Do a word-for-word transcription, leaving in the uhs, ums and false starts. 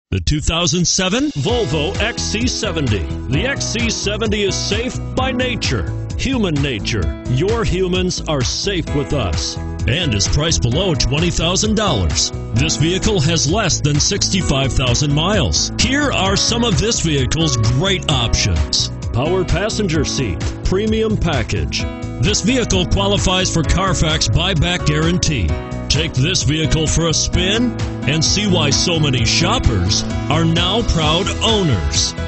The two thousand seven Volvo X C seventy. The X C seventy is safe by nature, human nature. Your humans are safe with us and is priced below twenty thousand dollars. This vehicle has less than sixty-five thousand miles. Here are some of this vehicle's great options: power passenger seat, premium package. This vehicle qualifies for Carfax buyback guarantee. Take this vehicle for a spin and see why so many shoppers are now proud owners.